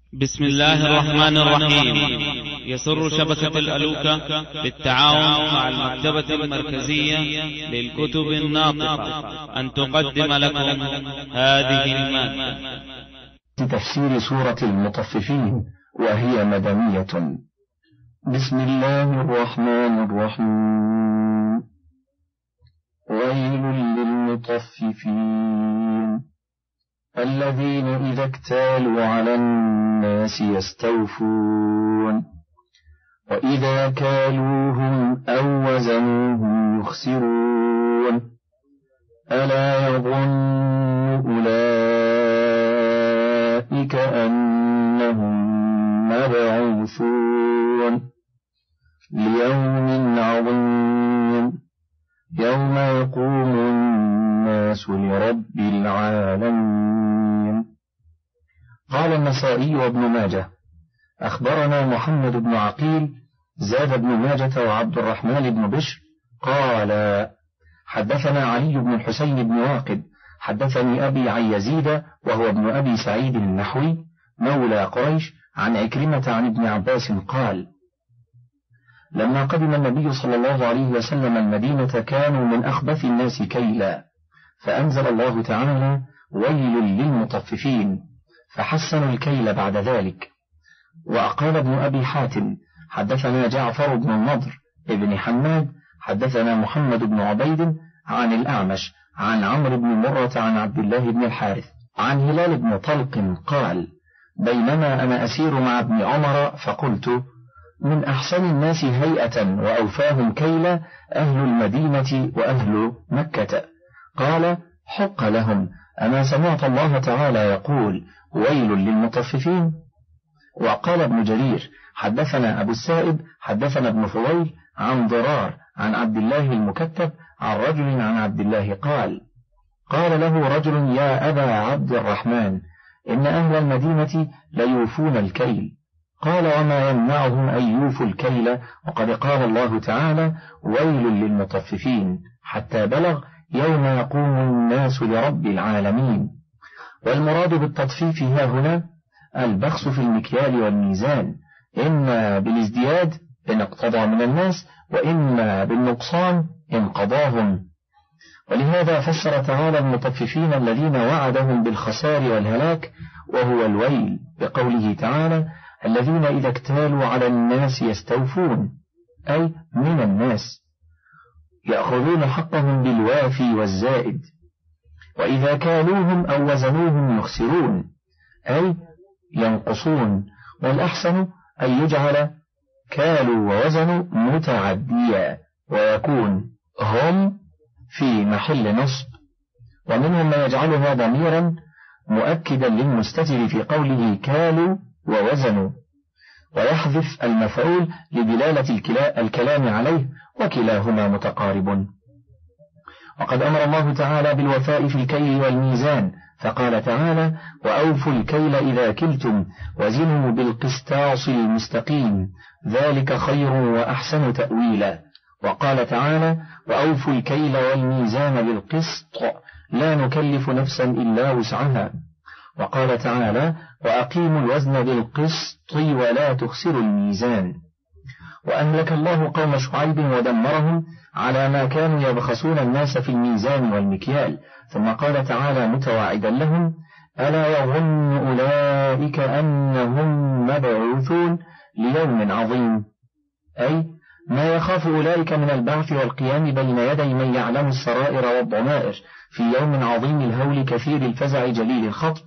بسم الله الرحمن الرحيم. يسر شبكة الألوكة بالتعاون مع المكتبة المركزية للكتب الناطقة أن تقدم لكم هذه المادة. تفسير سورة المطففين، وهي مدنية. بسم الله الرحمن الرحيم. ويل للمطففين الذين إذا اكتالوا على الناس يستوفون وإذا كالوهم أو وزنوهم يخسرون ألا يظن أولئك أنهم مبعوثون ليوم عظيم يوم يقوم الناس لرب العالمين. قال النسائي وابن ماجه: أخبرنا محمد بن عقيل زاد بن ماجة وعبد الرحمن بن بشر قال حدثنا علي بن الحسين بن واقد حدثني أبي عن يزيد وهو ابن أبي سعيد النحوي مولى قريش عن عكرمة عن ابن عباس قال: لما قدم النبي صلى الله عليه وسلم المدينة كانوا من أخبث الناس كيلا، فأنزل الله تعالى: ويل للمطففين، فحسنوا الكيل بعد ذلك. وأقال ابن أبي حاتم حدثنا جعفر بن النضر ابن حماد حدثنا محمد بن عبيد عن الأعمش عن عمرو بن مرة عن عبد الله بن الحارث عن هلال بن طلق قال: بينما أنا أسير مع ابن عمر فقلت: من أحسن الناس هيئة وأوفاهم كيلا أهل المدينة وأهل مكة. قال: حق لهم، أما سمعت الله تعالى يقول: ويل للمطففين؟ وقال ابن جرير حدثنا أبو السائب حدثنا ابن فضيل عن ضرار عن عبد الله المكتب عن رجل عن عبد الله قال: قال له رجل: يا أبا عبد الرحمن، إن أهل المدينة ليوفون الكيل. قال: وما يمنعهم أن يوفوا الكيل وقد قال الله تعالى: ويل للمطففين، حتى بلغ يوم يقوم الناس لرب العالمين. والمراد بالتطفيف ها هنا البخس في المكيال والميزان، إما بالازدياد إن اقتضى من الناس، وإما بالنقصان إن قضاهم. ولهذا فسر تعالى المطففين الذين وعدهم بالخسار والهلاك وهو الويل بقوله تعالى: الذين إذا اكتالوا على الناس يستوفون، أي من الناس يأخذون حقهم بالوافي والزائد. وإذا كالوهم أو وزنوهم يخسرون، أي ينقصون. والأحسن أن يجعل كالوا ووزنوا متعديا ويكون هم في محل نصب. ومنهم من يجعلها ضميرا مؤكدا للمستتر في قوله كالوا ووزنوا، ويحذف المفعول لدلالة الكلام عليه، وكلاهما متقارب. وقد أمر الله تعالى بالوفاء في الكيل والميزان، فقال تعالى: وأوفوا الكيل إذا كلتم وزنوا بالقسطاس المستقيم ذلك خير وأحسن تأويلا. وقال تعالى: وأوفوا الكيل والميزان بالقسط لا نكلف نفسا إلا وسعها. وقال تعالى: وأقيموا الوزن بالقسط ولا تخسروا الميزان. وأهلك الله قوم شعيب ودمرهم على ما كانوا يبخسون الناس في الميزان والمكيال. ثم قال تعالى متواعدا لهم: ألا يظن أولئك أنهم مبعوثون ليوم عظيم، أي ما يخاف أولئك من البعث والقيام بين يدي من يعلم السرائر والضمائر في يوم عظيم الهول كثير الفزع جليل الخطر،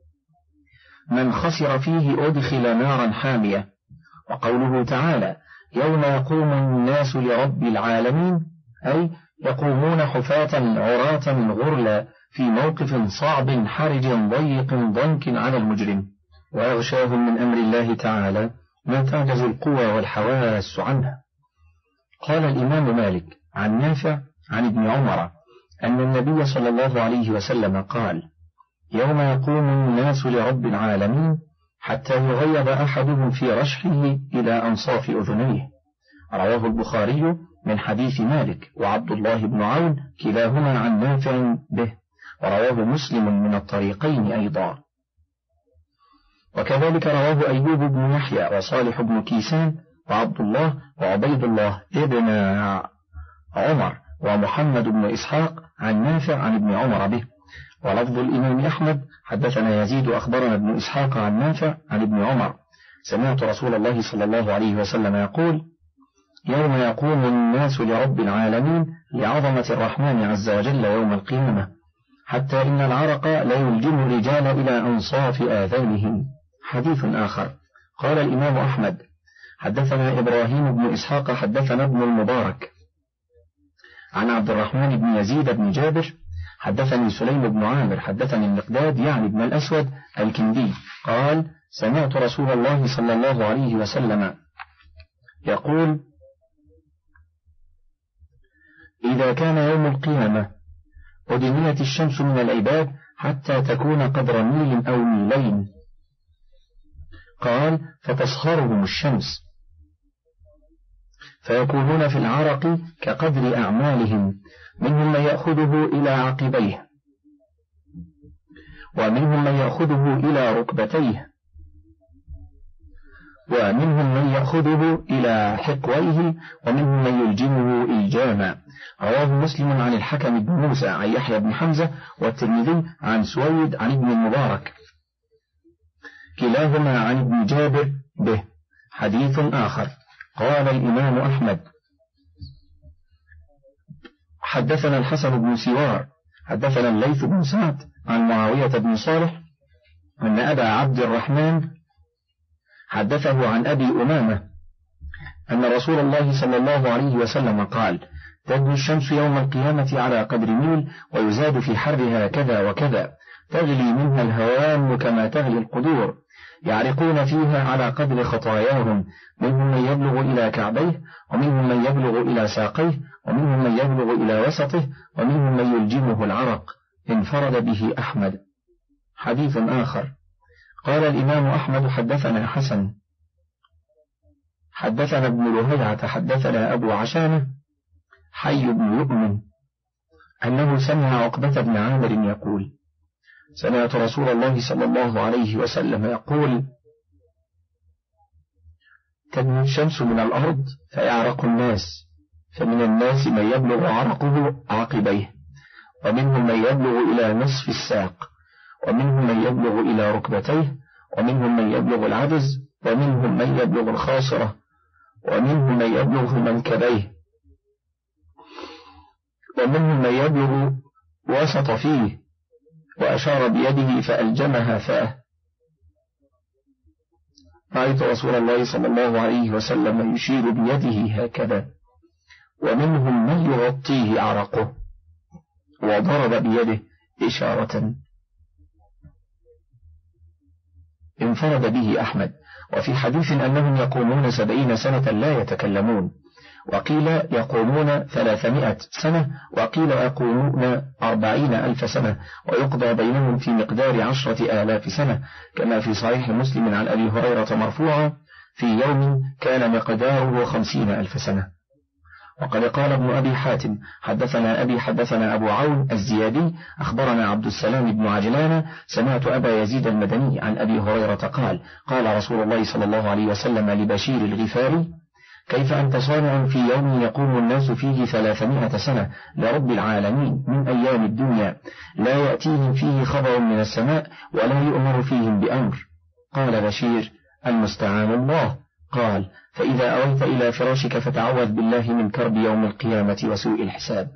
من خسر فيه أدخل نارا حامية. وقوله تعالى: يوم يقوم الناس لرب العالمين، أي يقومون حفاة عراة غرلا في موقف صعب حرج ضيق ضنك على المجرم، ويغشاهم من أمر الله تعالى ما تعجز القوى والحواس عنها. قال الإمام مالك عن نافع عن ابن عمر أن النبي صلى الله عليه وسلم قال: يوم يقوم الناس لرب العالمين حتى يغيب أحدهم في رشحه إلى أنصاف أذنيه. رواه البخاري من حديث مالك وعبد الله بن عون كلاهما عن نافع به، ورواه مسلم من الطريقين أيضا. وكذلك رواه أيوب بن يحيى وصالح بن كيسان وعبد الله وعبيد الله ابن عمر ومحمد بن إسحاق عن نافع عن ابن عمر به. ولفظ الإمام أحمد حدثنا يزيد أخبرنا ابن إسحاق عن نافع عن ابن عمر سمعت رسول الله صلى الله عليه وسلم يقول: يوم يقوم الناس لرب العالمين لعظمة الرحمن عز وجل يوم القيامة، حتى إن العرق لا يلجم الرجال إلى أنصاف آذانهم. حديث آخر. قال الإمام أحمد حدثنا إبراهيم بن إسحاق حدثنا ابن المبارك عن عبد الرحمن بن يزيد بن جابر حدثني سليم بن عامر حدثني المقداد يعني بن الأسود الكندي قال: سمعت رسول الله صلى الله عليه وسلم يقول: إذا كان يوم القيامة أدنيت الشمس من العباد حتى تكون قدر ميل أو ميلين. قال: فتصهرهم الشمس فيكونون في العرق كقدر أعمالهم، منهم من يأخذه إلى عقبيه، ومنهم من يأخذه إلى ركبتيه، ومنهم من يأخذه إلى حقويه، ومنهم من يلجمه إلجاما. رواه مسلم عن الحكم بن موسى عن يحيى بن حمزة والترمذي عن سويد عن ابن المبارك كلاهما عن ابن جابر به. حديث آخر. قال الإمام أحمد حدثنا الحسن بن سوار حدثنا الليث بن سعد عن معاوية بن صالح أن أبا عبد الرحمن حدثه عن أبي أمامة أن رسول الله صلى الله عليه وسلم قال: تدنو الشمس يوم القيامة على قدر ميل، ويزاد في حرها كذا وكذا، تغلي منها الهوام كما تغلي القدور، يعرقون فيها على قدر خطاياهم، منهم من يبلغ إلى كعبيه، ومنهم من يبلغ إلى ساقيه، ومنهم من يبلغ إلى وسطه، ومنهم من يلجمه العرق. انفرد به أحمد. حديث آخر. قال الإمام أحمد حدثنا حسن حدثنا ابن لهيعة حدثنا أبو عشانة حي بن يؤمن أنه سمع عقبة بن عامر يقول: سمعت رسول الله صلى الله عليه وسلم يقول: تدنو الشمس من الأرض فيعرق الناس، فمن الناس من يبلغ عرقه عقبيه، ومنهم من يبلغ إلى نصف الساق، ومنهم من يبلغ إلى ركبتيه، ومنهم من يبلغ العجز، ومنهم من يبلغ الخاصرة، ومنهم من يبلغ منكبيه، ومنهم من يبلغ وسط فيه، وأشار بيده فألجمها فاه. رأيت رسول الله صلى الله عليه وسلم يشير بيده هكذا. ومنهم من يغطيه عرقه، وضرب بيده إشارة. انفرد به أحمد. وفي حديث أنهم يقومون 70 سنة لا يتكلمون، وقيل يقومون 300 سنة، وقيل يقومون 40,000 سنة، ويقضى بينهم في مقدار 10,000 سنة، كما في صحيح مسلم عن أبي هريرة مرفوعا: في يوم كان مقداره 50,000 سنة. وقد قال ابن أبي حاتم حدثنا أبي حدثنا أبو عون الزيادي أخبرنا عبد السلام بن عجلان سمعت أبا يزيد المدني عن أبي هريرة قال: قال رسول الله صلى الله عليه وسلم لبشير الغفاري: كيف أنت صانع في يوم يقوم الناس فيه 300 سنة لرب العالمين من أيام الدنيا، لا يأتيهم فيه خبر من السماء ولا يؤمر فيهم بأمر؟ قال بشير: المستعان الله. قال: فإذا أويت إلى فراشك فتعوذ بالله من كرب يوم القيامة وسوء الحساب.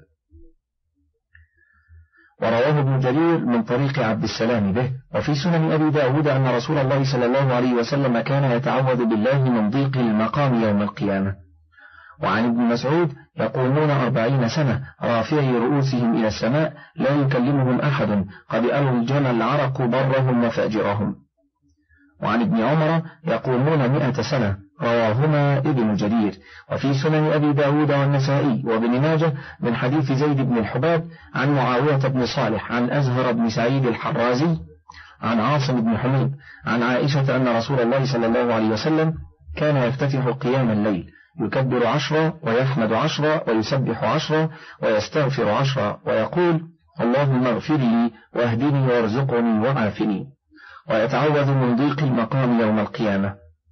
ورواه ابن جرير من طريق عبد السلام به. وفي سنن أبي داود أن رسول الله صلى الله عليه وسلم كان يتعوذ بالله من ضيق المقام يوم القيامة. وعن ابن مسعود: يقومون 40 سنة رافعي رؤوسهم إلى السماء لا يكلمهم أحد، قد ألجم العرق برهم وفاجرهم. وعن ابن عمر: يقومون 100 سنة، رواهما ابن جرير. وفي سنن أبي داود والنسائي وابن ماجه من حديث زيد بن الحباب عن معاوية بن صالح عن أزهر بن سعيد الحرازي عن عاصم بن حميد عن عائشة أن رسول الله صلى الله عليه وسلم كان يفتتح قيام الليل يكبر 10 ويحمد 10 ويسبح 10 ويستغفر 10 ويقول: اللهم اغفر لي واهدني وارزقني وعافني. ويتعوذ من ضيق المقام يوم القيامة.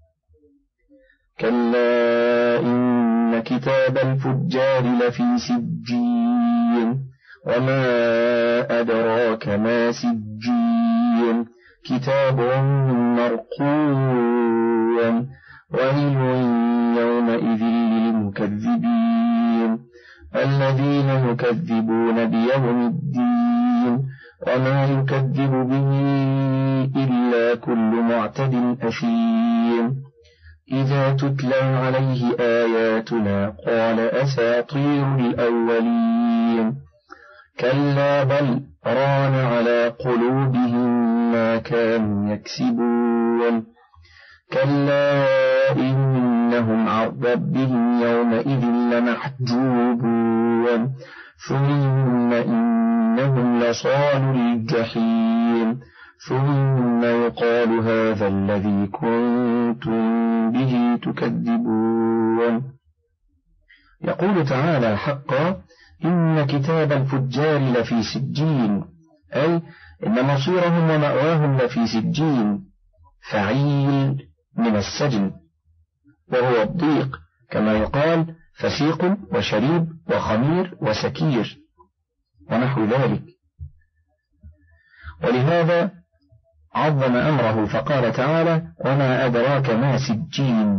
كلا إن كتاب الفجار لفي سجين وما أدراك ما سجين كتاب مرقوم ويل يومئذ للمكذبين الذين يكذبون بيوم الدين وما يكذب به إلا كل معتد أثيم إذا تتلى عليه آياتنا قال أساطير الأولين كلا بل ران على قلوبهم ما كانوا يكسبون كلا إنهم عن ربهم يومئذ لمحجوبون ثم إنهم لصالوا الجحيم ثم يقال هذا الذي كنتم به تكذبون. يقول تعالى حقا إن كتاب الفجار لفي سجين، أي إن مصيرهم ومأواهم لفي سجين، فعيل من السجن وهو الضيق، كما يقال فسيق وشريب وخمير وسكير ونحو ذلك. ولهذا عظم أمره فقال تعالى وما أدراك ما سجين،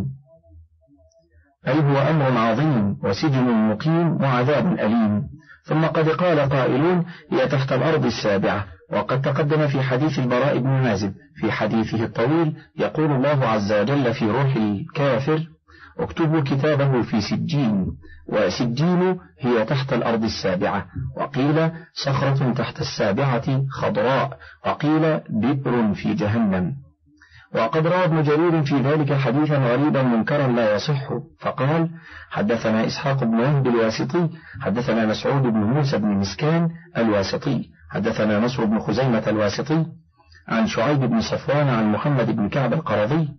أي هو أمر عظيم وسجن مقيم وعذاب أليم. ثم قد قال قائلون هي تحت الأرض السابعة، وقد تقدم في حديث البراء بن عازب في حديثه الطويل يقول الله عز وجل في روح الكافر اكتبوا كتابه في سجين، وسجين هي تحت الأرض السابعة، وقيل صخرة تحت السابعة خضراء، وقيل بئر في جهنم. وقد روى ابن جرير في ذلك حديثا غريبا منكرا لا يصح، فقال حدثنا إسحاق بن وهب الواسطي حدثنا مسعود بن موسى بن مسكان الواسطي حدثنا نصر بن خزيمة الواسطي عن شعيب بن صفوان عن محمد بن كعب القرظي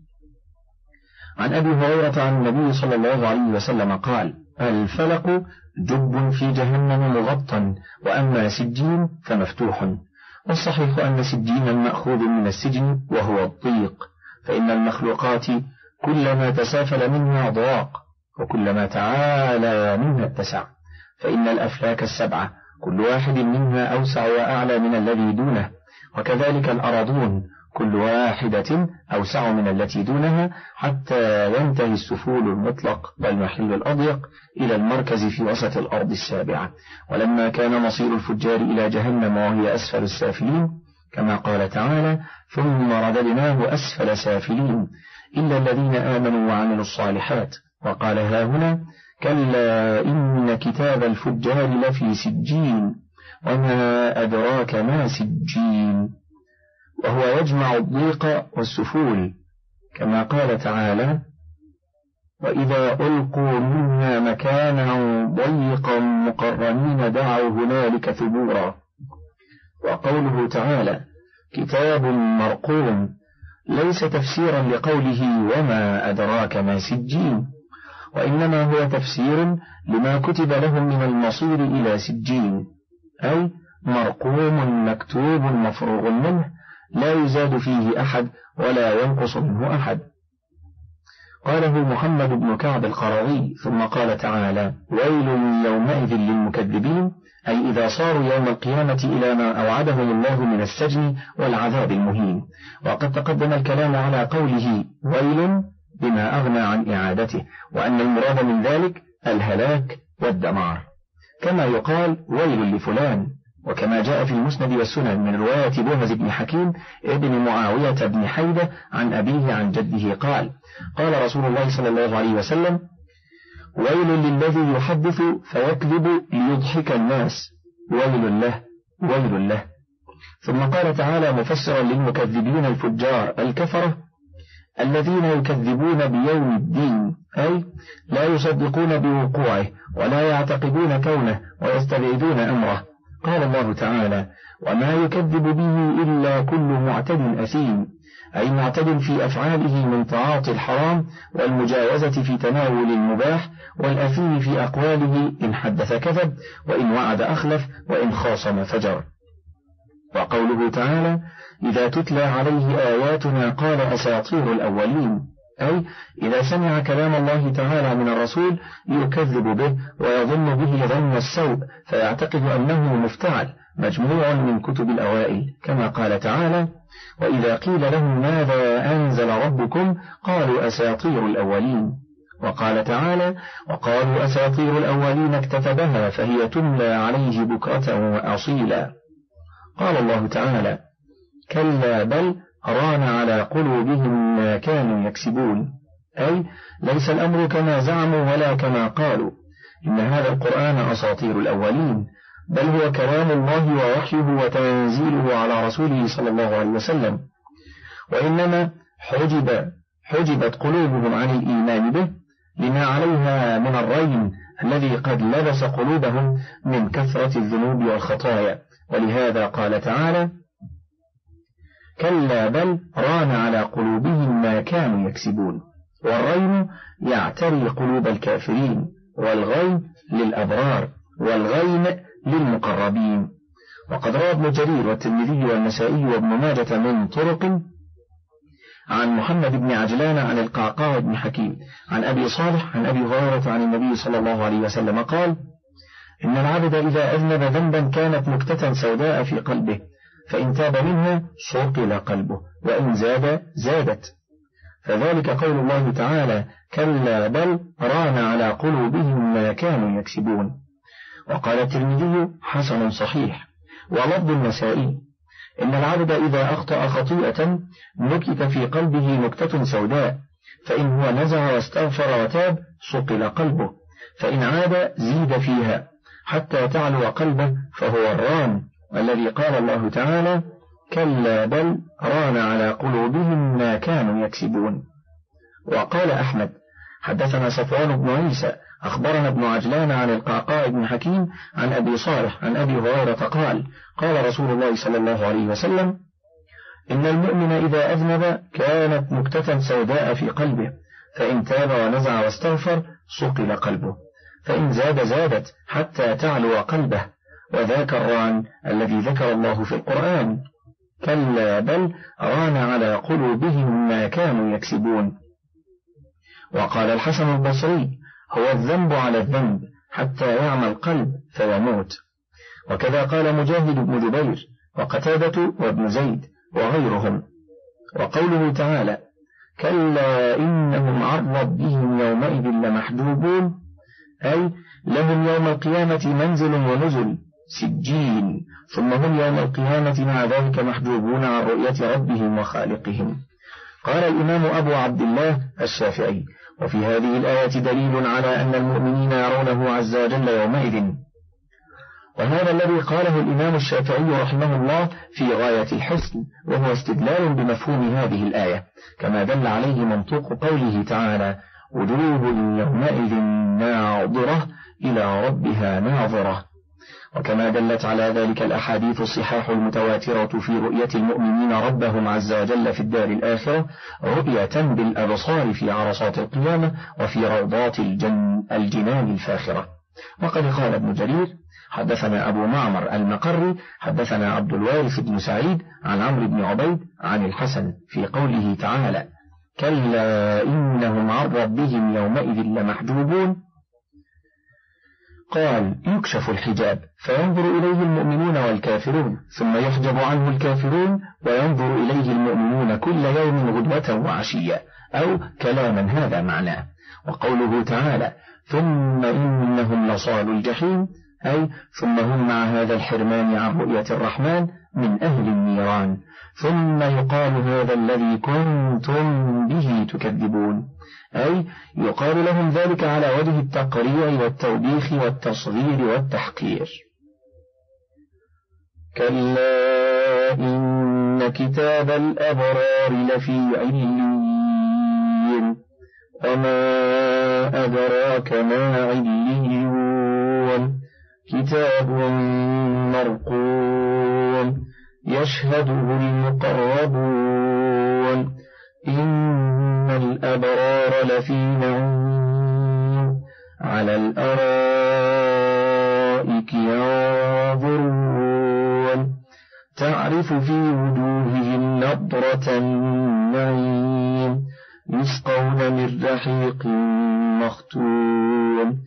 عن أبي هريرة عن النبي صلى الله عليه وسلم قال الفلق جب في جهنم مغطى، وأما سجين فمفتوح. والصحيح أن سجين مأخوذ من السجن وهو الضيق، فإن المخلوقات كلما تسافل منها ضاق، وكلما تعالى منها اتسع، فإن الأفلاك السبعة كل واحد منها أوسع وأعلى من الذي دونه، وكذلك الأراضون كل واحدة أوسع من التي دونها، حتى ينتهي السفول المطلق والمحل الأضيق إلى المركز في وسط الأرض السابعة. ولما كان مصير الفجار إلى جهنم وهي أسفل السافلين، كما قال تعالى ثم رددناه أسفل سافلين إلا الذين آمنوا وعملوا الصالحات. وقال ها هنا كلا إن كتاب الفجار لفي سجين وما أدراك ما سجين، وهو يجمع الضيق والسفول، كما قال تعالى وإذا ألقوا منها مكانا ضيقا مقرنين دعوا هنالك ثبورا. وقوله تعالى كتاب مرقوم ليس تفسيرا لقوله وما أدراك ما سجين، وإنما هو تفسير لما كتب لهم من المصير إلى سجين، أي مرقوم مكتوب مفروغ منه لا يزاد فيه أحد ولا ينقص منه أحد. قاله محمد بن كعب القرظي. ثم قال تعالى ويل يومئذ للمكذبين، أي إذا صاروا يوم القيامة إلى ما أوعدهم الله من السجن والعذاب المهين. وقد تقدم الكلام على قوله ويل بما أغنى عن إعادته، وأن المراد من ذلك الهلاك والدمار، كما يقال ويل لفلان، وكما جاء في المسند والسنن من رواية بوهز بن حكيم ابن معاوية بن حيدة عن أبيه عن جده قال قال رسول الله صلى الله عليه وسلم ويل للذي يحدث فيكذب ليضحك الناس، ويل له ويل له. ثم قال تعالى مفسرا للمكذبين الفجار الكفرة الذين يكذبون بيوم الدين، أي لا يصدقون بوقوعه ولا يعتقدون كونه ويستبعدون أمره. قال الله تعالى وما يكذب به إلا كل معتد أثيم، أي معتد في أفعاله من تعاطي الحرام والمجاوزة في تناول المباح، والأثيم في أقواله إن حدث كذب وإن وعد أخلف وإن خاصم فجر. وقوله تعالى إذا تتلى عليه آياتنا قال أساطير الأولين، أي إذا سمع كلام الله تعالى من الرسول يكذب به ويظن به ظن السوء فيعتقد أنه مفتعل مجموع من كتب الأوائل، كما قال تعالى: وإذا قيل لهم ماذا أنزل ربكم قالوا أساطير الأولين. وقال تعالى: وقالوا أساطير الأولين اكتتبها فهي تملى عليه بكرة وأصيلا. قال الله تعالى: كلا بل ران على قلوبهم ما كانوا يكسبون، أي ليس الأمر كما زعموا ولا كما قالوا، إن هذا القرآن أساطير الأولين، بل هو كلام الله ووحيه وتنزيله على رسوله صلى الله عليه وسلم، وإنما حجبت قلوبهم عن الإيمان به لما عليها من الرين الذي قد لبس قلوبهم من كثرة الذنوب والخطايا. ولهذا قال تعالى: كلا بل ران على قلوبهم ما كانوا يكسبون. والرين يعتري قلوب الكافرين، والغين للأبرار، والغين للمقربين. وقد روى ابن جرير والترمذي والنسائي وابن ماجة من طرق عن محمد بن عجلان عن القعقاع بن حكيم عن أبي صالح عن أبي هريرة عن النبي صلى الله عليه وسلم قال: إن العبد إذا أذنب ذنبا كانت نكتة سوداء في قلبه، فإن تاب منها صقل قلبه، وإن زادت. فذلك قول الله تعالى: كلا بل ران على قلوبهم ما كانوا يكسبون. وقال الترمذي: حسن صحيح. ولفظ النسائي: إن العبد إذا أخطأ خطيئة نكت في قلبه نكتة سوداء، فإن هو نزع واستغفر وتاب صقل قلبه، فإن عاد زيد فيها حتى تعلو قلبه، فهو الران الذي قال الله تعالى: كلا بل ران على قلوبهم ما كانوا يكسبون. وقال أحمد: حدثنا صفوان بن عيسى أخبرنا ابن عجلان عن القعقاع بن حكيم عن أبي صالح عن أبي هريرة قال: قال رسول الله صلى الله عليه وسلم: إن المؤمن إذا أذنب كانت نكتة سوداء في قلبه، فإن تاب ونزع واستغفر صقل قلبه، فإن زادت حتى تعلو قلبه، وذاك الران الذي ذكر الله في القرآن: كلا بل ران على قلوبهم ما كانوا يكسبون. وقال الحسن البصري: هو الذنب على الذنب حتى يعمى القلب فيموت. وكذا قال مجاهد بن جبير وقتادة وابن زيد وغيرهم. وقوله تعالى: كلا إنهم عن ربهم يومئذ لمحجوبون، أي لهم يوم القيامة منزل ونزل سجين، ثم هم يوم القيامة مع ذلك محجوبون عن رؤية ربهم وخالقهم. قال الإمام أبو عبد الله الشافعي: وفي هذه الآية دليل على أن المؤمنين يرونه عز وجل يومئذ. وهذا الذي قاله الإمام الشافعي رحمه الله في غاية الحسن، وهو استدلال بمفهوم هذه الآية، كما دل عليه منطوق قوله تعالى: وجوه يومئذ ناظرة إلى ربها ناظرة. وكما دلت على ذلك الأحاديث الصحاح المتواترة في رؤية المؤمنين ربهم عز وجل في الدار الآخرة رؤية بالأبصار في عرصات القيامة وفي روضات الجنان الفاخرة. وقد قال ابن جرير: حدثنا أبو معمر المقري حدثنا عبد الوارث بن سعيد عن عمرو بن عبيد عن الحسن في قوله تعالى: كلا إنهم عن ربهم يومئذ لمحجوبون، قال: يكشف الحجاب فينظر إليه المؤمنون والكافرون، ثم يحجب عنه الكافرون وينظر إليه المؤمنون كل يوم غدوة وعشية، أو كلاما هذا معناه. وقوله تعالى: ثم إنهم لصالوا الجحيم، أي ثم هم مع هذا الحرمان عن رؤية الرحمن من أهل النيران، ثم يقال هذا الذي كنتم به تكذبون، أي يقال لهم ذلك على وجه التقريع والتوبيخ والتصغير والتحقير. كلا إن كتاب الأبرار لفي عليين، وما أدراك ما عليون، كتاب مرقوم يشهده المقربون، إن الأبرار لفي نعيم على الأرائك ينظرون، تعرف في وجوههم نضرة النعيم يسقون من رحيق مختوم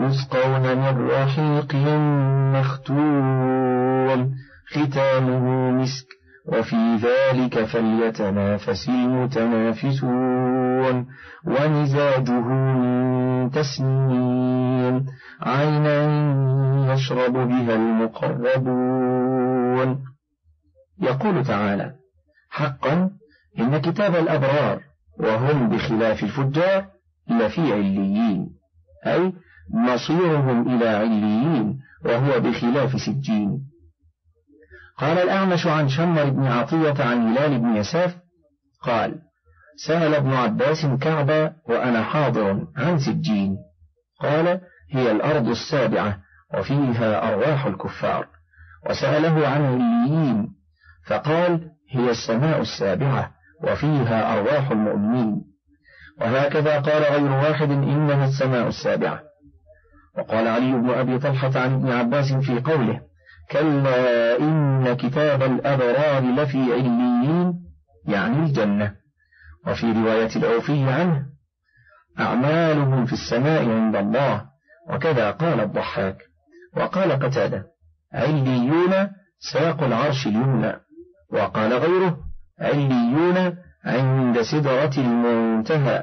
ختامه مسك وفي ذلك فليتنافس المتنافسون ومزاجه من تسنيم عينا يشرب بها المقربون. يقول تعالى: حقا إن كتاب الأبرار وهم بخلاف الفجار لفي عليين، أي مصيرهم إلى عليين وهو بخلاف سجين. قال الأعمش عن شمر بن عطية عن هلال بن يساف قال: سأل ابن عباس كعبا وأنا حاضر عن سجين، قال: هي الأرض السابعة وفيها أرواح الكفار. وسأله عن عليين فقال: هي السماء السابعة وفيها أرواح المؤمنين. وهكذا قال غير واحد: إنها السماء السابعة. وقال علي بن أبي طلحة عن ابن عباس في قوله: كلا إن كتاب الأبرار لفي عليين، يعني الجنة. وفي رواية الأوفي عنه: أعمالهم في السماء عند الله. وكذا قال الضحاك. وقال قتادة: عليون ساق العرش اليمنى. وقال غيره: عليون عند سدرة المنتهى.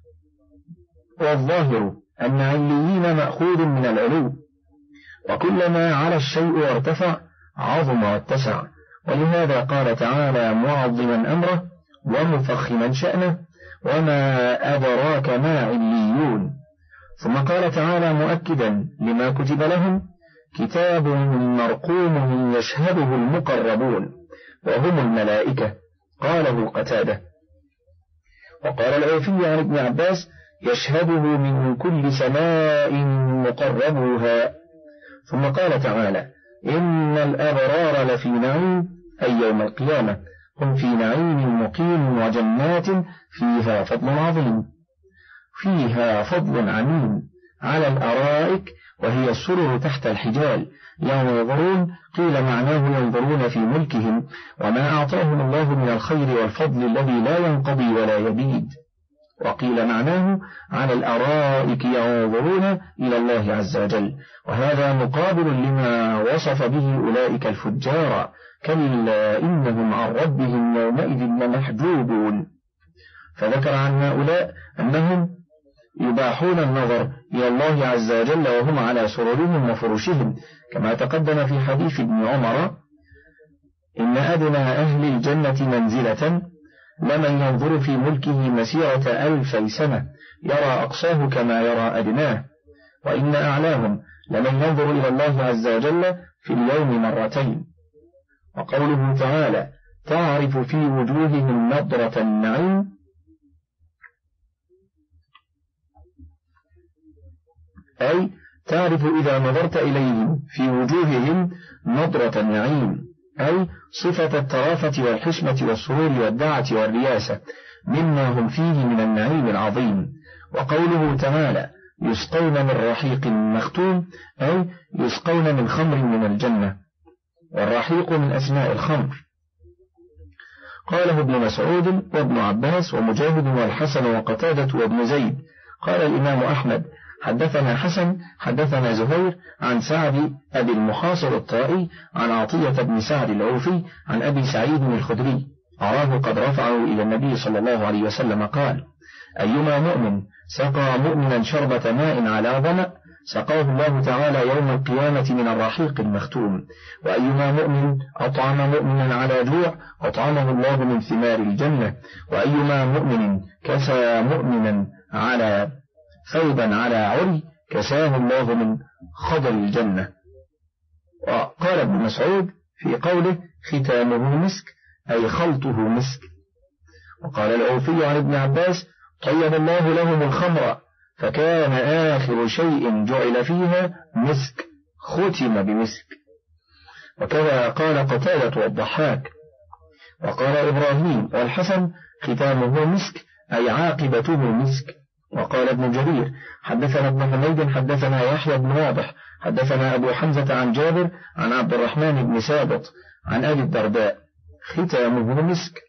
والظاهر أن عليين مأخوذ من العلو، وكلما على الشيء وارتفع عظم واتسع، ولهذا قال تعالى معظما أمره ومفخما شأنه: وما أدراك ما عليون. ثم قال تعالى مؤكدا لما كتب لهم: كتاب مرقوم يشهده المقربون وهم الملائكة. قاله قتادة. وقال الأوفي عن ابن عباس: يشهده من كل سماء مقربوها. ثم قال تعالى: إن الأبرار لفي نعيم، أي يوم القيامة، هم في نعيم مقيم وجنات فيها فضل عظيم، فيها فضل عميم على الأرائك، وهي السرر تحت الحجال ينظرون. قيل معناه ينظرون في ملكهم وما أعطاهم الله من الخير والفضل الذي لا ينقضي ولا يبيد. وقيل معناه على الأرائك ينظرون إلى الله عز وجل، وهذا مقابل لما وصف به أولئك الفجار: كلا إنهم عن ربهم يومئذ لمحجوبون. فذكر عن هؤلاء أنهم يباحون النظر إلى الله عز وجل وهم على سررهم وفرشهم، كما تقدم في حديث ابن عمر: إن أدنى أهل الجنة منزلة لمن ينظر في ملكه مسيرة 1000 سنة يرى أقصاه كما يرى أدناه، وإن أعلاهم لمن ينظر إلى الله عز وجل في اليوم 2 مرات. وقوله تعالى: تعرف في وجوههم نضرة النعيم، أي تعرف إذا نظرت إليهم في وجوههم نضرة النعيم، أي صفة الترافة والحشمة والسرور والدعة والرياسة مما هم فيه من النعيم العظيم. وقوله تعالى: يسقون من رحيق مختوم، أي يسقون من خمر من الجنة، والرحيق من أسماء الخمر. قاله ابن مسعود وابن عباس ومجاهد والحسن وقتادة وابن زيد. قال الإمام أحمد: حدثنا حسن حدثنا زهير عن سعد أبي المخاصر الطائي عن عطية بن سعد العوفي عن أبي سعيد الخدري أراه قد رفعه إلى النبي صلى الله عليه وسلم قال: أيما مؤمن سقى مؤمنا شربة ماء على ظمأ سقاه الله تعالى يوم القيامة من الرحيق المختوم، وأيما مؤمن أطعم مؤمنا على جوع أطعمه الله من ثمار الجنة، وأيما مؤمن كسى مؤمنا على ثوبا على عري كساه الله من خضر الجنة. وقال ابن مسعود في قوله: ختامه مسك، أي خلطه مسك. وقال الأوفي عن ابن عباس: طيب الله لهم الخمر فكان آخر شيء جعل فيها مسك، ختم بمسك. وكذا قال قتادة والضحاك. وقال إبراهيم والحسن: ختامه مسك، أي عاقبته مسك. وقال ابن جرير: حدثنا ابن حميد حدثنا يحيى بن واضح حدثنا أبو حمزة عن جابر عن عبد الرحمن بن ثابت عن أبي الدرداء: ختامه مسك،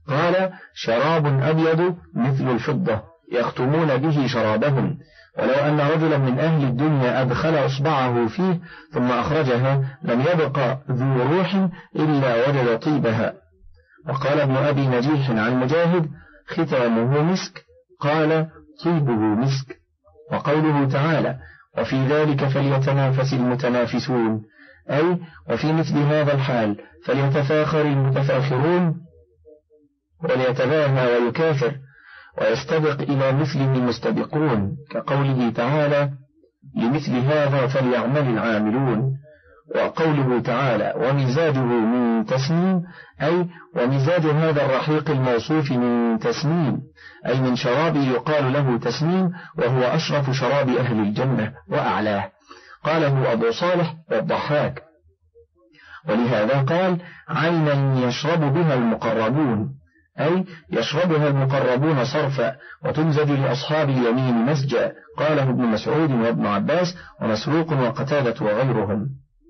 قال شراب أبيض مثل الفضة يختمون به شرابهم، ولو أن رجلا من أهل الدنيا أدخل إصبعه فيه ثم أخرجها لم يبق ذو روح إلا وجد طيبها. وقال ابن أبي نجيح عن مجاهد ختامه مسك، قال طيبه مسك. وقوله تعالى وفي ذلك فليتنافس المتنافسون، أي وفي مثل هذا الحال فليتفاخر المتفاخرون، وليتباهى ويكافر ويستبق إلى مثله المستبقون، كقوله تعالى لمثل هذا فليعمل العاملون. وقوله تعالى ومزاجه من تسنيم، أي ومزاج هذا الرحيق الموصوف من تسنيم، أي من شراب يقال له تسنيم، وهو أشرف شراب أهل الجنة وأعلاه. قاله أبو صالح والضحاك. ولهذا قال عينا يشرب بها المقربون، أي يشربها المقربون صرفا، وتمزج لأصحاب اليمين مسجا. قاله ابن مسعود وابن عباس ومسروق وقتادة وغيرهم.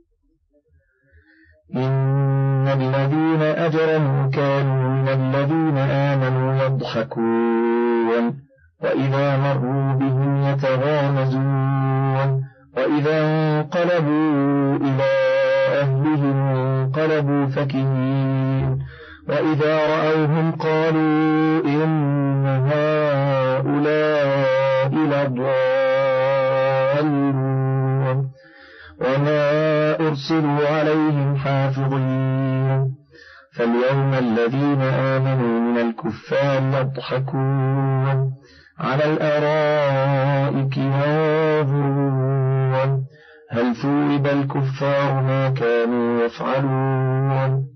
إن الذين أجرموا كانوا من الذين آمنوا يضحكون وإذا مروا بهم يتغامزون وإذا انقلبوا إلى أهلهم انقلبوا فكهين وإذا رأوهم قالوا إن هؤلاء لضالون وما أرسلوا عليهم حافظين. فاليوم الذين آمنوا من الكفار يضحكون على الأرائك ينظرون هل ثوب الكفار ما كانوا يفعلون.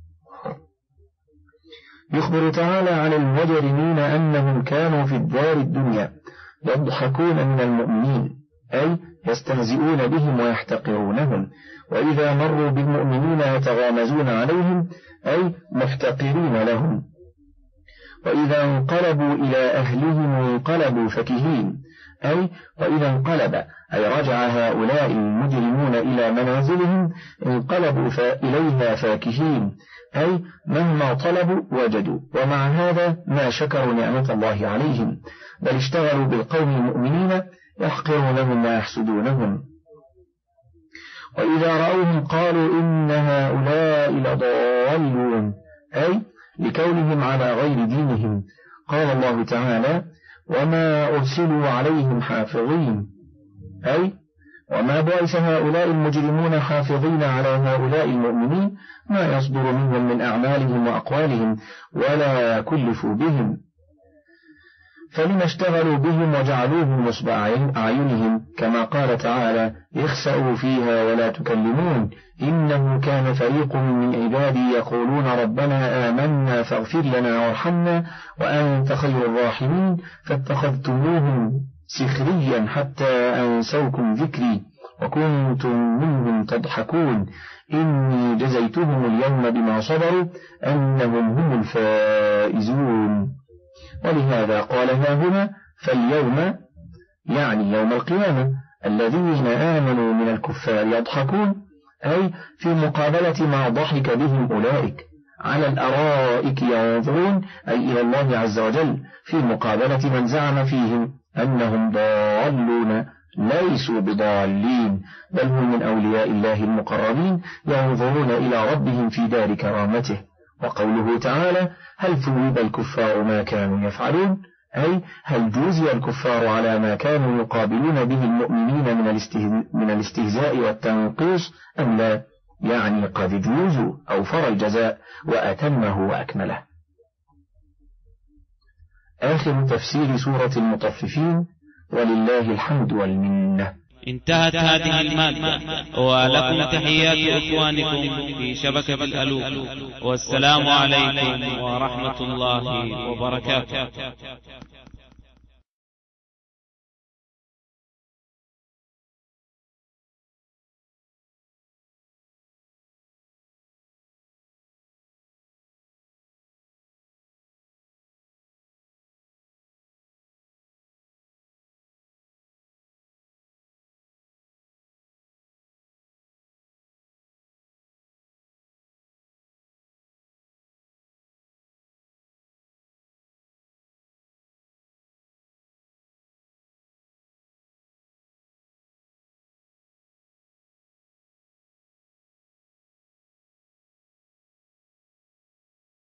يخبر تعالى عن المجرمين أنهم كانوا في الدار الدنيا يضحكون من المؤمنين، أي يستهزئون بهم ويحتقرونهم، وإذا مروا بالمؤمنين يتغامزون عليهم، أي محتقرين لهم. وإذا انقلبوا إلى أهلهم انقلبوا فكهين، أي وإذا انقلب أي رجع هؤلاء المجرمون إلى منازلهم انقلبوا إليها فاكهين، أي مهما طلبوا وجدوا، ومع هذا ما شكروا نعمة الله عليهم، بل اشتغلوا بالقوم المؤمنين يحقرونهم ويحسدونهم. وإذا رأوهم قالوا إن هؤلاء لضالون، أي لكونهم على غير دينهم. قال الله تعالى وما أرسلوا عليهم حافظين، أي وما بعث هؤلاء المجرمون حافظين على هؤلاء المؤمنين ما يصدر منهم من أعمالهم وأقوالهم ولا كلفوا بهم، فلما اشتغلوا بهم وجعلوهم نصب أعينهم، كما قال تعالى اخسأوا فيها ولا تكلمون إنه كان فريق من عبادي يقولون ربنا آمنا فاغفر لنا وارحمنا وأنت خير الراحمين فاتخذتموهم سخريا حتى أنسوكم ذكري وكنتم منهم تضحكون إني جزيتهم اليوم بما صبروا أنهم هم الفائزون. ولهذا قال هنا فاليوم يعني يوم القيامة الذين آمنوا من الكفار يضحكون، أي في مقابلة ما ضحك بهم أولئك، على الأرائك ينظرون، أي إلى الله عز وجل، في مقابلة من زعم فيهم أنهم ضالون ليسوا بضالين، بل هم من أولياء الله المقربين ينظرون إلى ربهم في دار كرامته. وقوله تعالى هل ثوب الكفار ما كانوا يفعلون، أي هل جوزي الكفار على ما كانوا يقابلون به المؤمنين من الاستهزاء والتنقيص أم لا، يعني قد جوزوا أوفر الجزاء وأتمه وأكمله. آخر تفسير سورة المطففين، ولله الحمد والمنة. انتهت هذه المادة، ولكم تحيات إخوانكم في شبكة الألوف، والسلام عليكم ورحمة الله وبركاته.